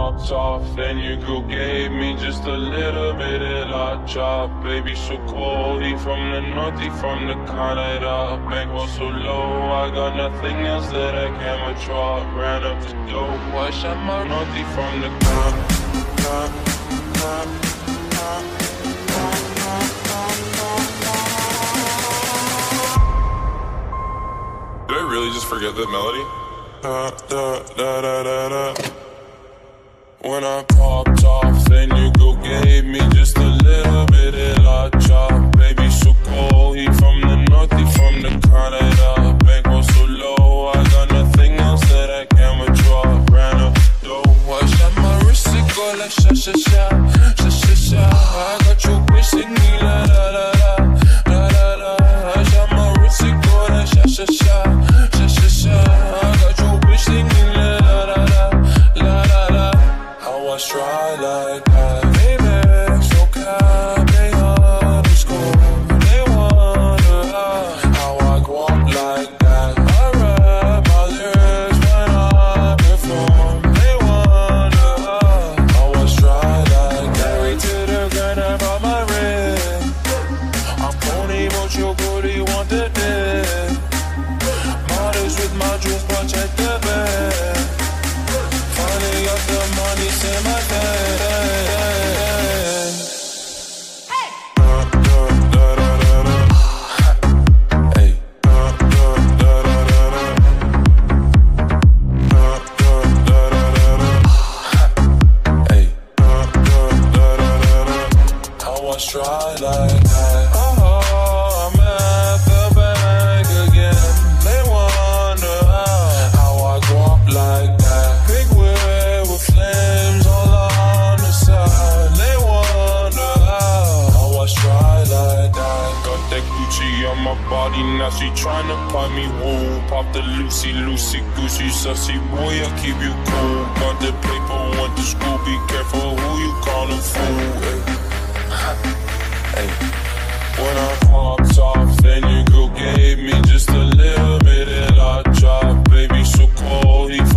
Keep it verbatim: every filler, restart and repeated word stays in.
popped off, then your girl gave me just a little bit of la chop. Baby so cold, he from the north, he from the Canada. Bankroll so low, I got nothing else that I can withdraw. Ran up the dough, I shot my north, he from the Canada. Did I really just forget that melody? Da, da, da, da, da, da. When I popped off, then your girl gave me just a little bit of la chop. Baby so cold, he from the north, he from the Canada. Bankroll so low, I got nothing else that I can withdraw. Ran up the dough, I shot my wrist, it go like sha sha sha, sha sha sha. I got your bitch singing la la la la, la la la. I shot my wrist, it go like sha sha sha, sha sha sha. I got your bitch singing la la la la, la la la. How I try like that, baby, so cap, they underscore. They wonder how I go up like that. I rap my lyrics when I perform. They wonder how I try like that. Married to the grind, I brought my ring. I'm pony, but your booty want the dick. Models with my jewels, but check the bag. Finally got the money, send my bag. Hey! Da, da, da, da, da, da. Hey. Da, da, da, da, da, da. Da, da, da, da, da, da. Hey. Da, da, da, da, da, da. How I try like that. Oh, I'm at the bank again. They wonder how I go up like that. Big wheel with flames all on the side. They wonder how I try like that. Got that Gucci on my body, now she tryna buy me wool. Pop the Lucy, Lucy, Gucci, sussy boy, I keep you cool. Got the paper, went to school, be careful who you callin' fool. Hey. Hey. When I popped off, then your girl gave me just a little bit of la chop. Baby so cold, he